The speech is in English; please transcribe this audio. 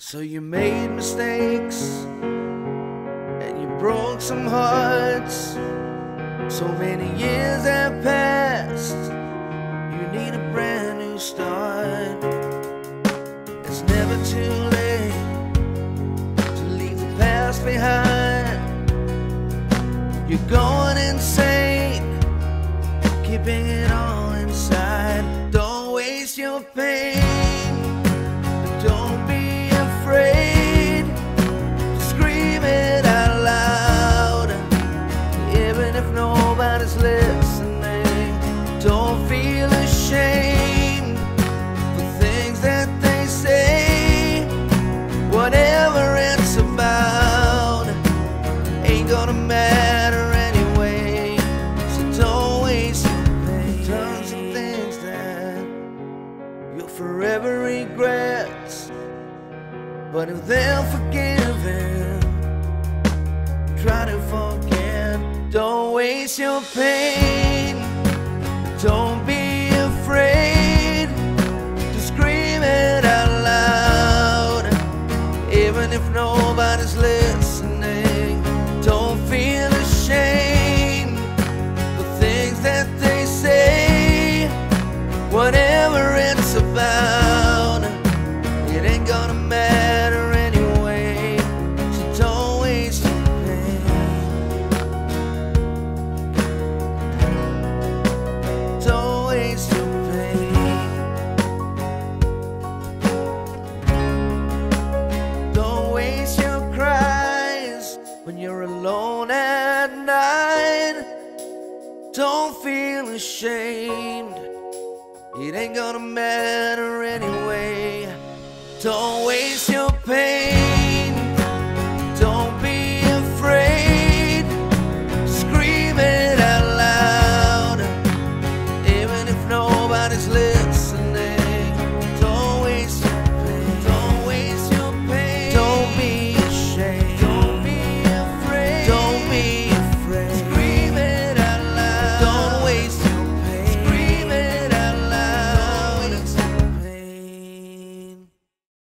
So you made mistakes and you broke some hearts. So many years have passed, you need a brand new start. It's never too late to leave the past behind. You're going insane, keeping it all inside. Don't waste your pain, don't be afraid to scream it out loud, even if nobody's listening. Don't feel ashamed for things that they say. Whatever it's about ain't gonna matter anyway. So don't waste your pain. Tons of things that you'll forever regret, but if they're forgiven, try to forget. Don't waste your pain, don't be afraid to scream it out loud, even if nobody's listening. Don't feel ashamed for things that they say. Whatever it's about, it ain't gonna matter anyway. So don't waste your pain, don't waste your pain, don't waste your cries when you're alone at night. Don't feel ashamed, it ain't gonna matter anyway. Don't waste your pain.